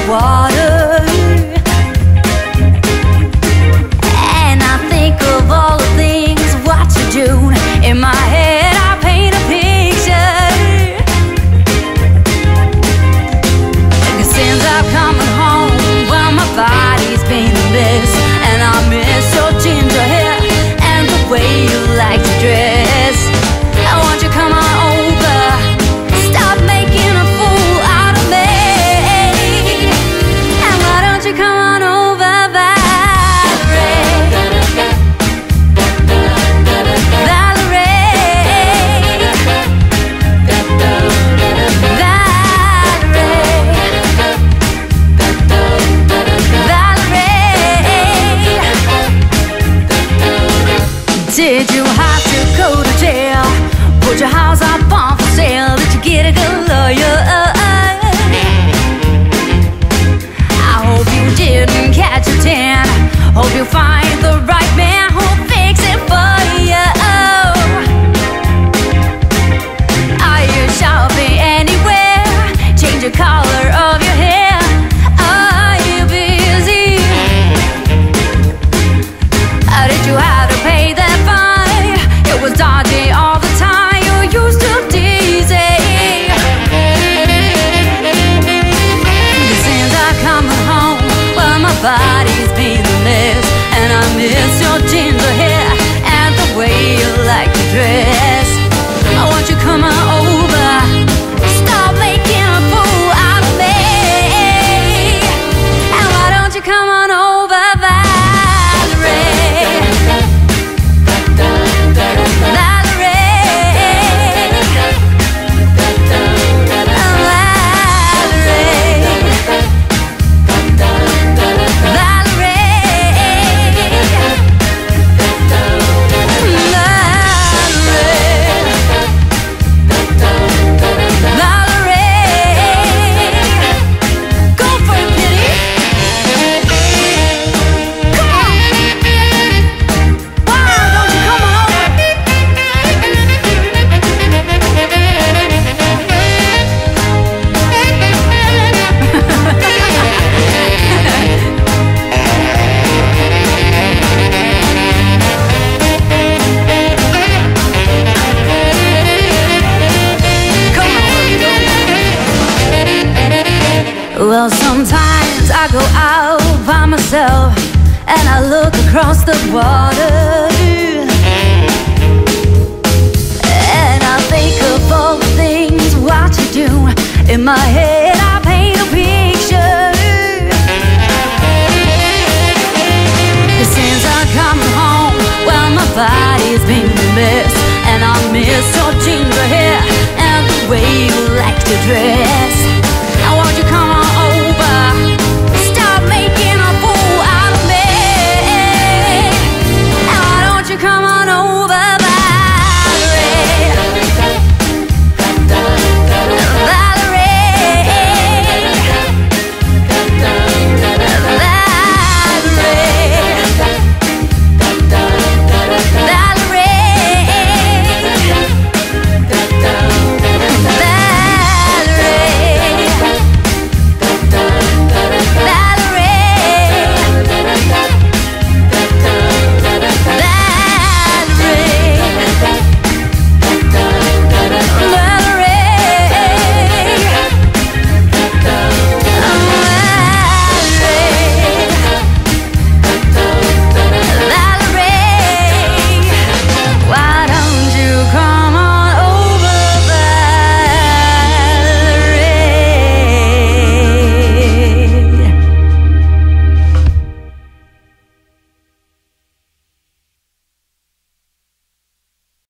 water. And I think of all the things what you do. In my head I paint a picture. And since I've come home, well, my body's been a mess. And I miss your ginger hair and the way you like to dress. I want you come on over, stop making a fool out of me. And why don't you come on over, Valerie? Valerie, did you have to go to jail? Put your house up on for sale? Did you get a good lawyer? I hope you didn't catch a tan. Hope you find the right man who'll fix it for you. Are you shopping anywhere? Change the color of your hair. Are you busy? Did you have to pay that fine? It was dodgy all the time. You used to tease it. Since I come home, well, my body's been a mess. And I miss your ginger hair and the way you like to dress. I want you come on over, stop making a fool out of me. And why don't you come on over, Valerie? Well, sometimes I go out by myself and I look across the water. And I think of all the things what you do in my head.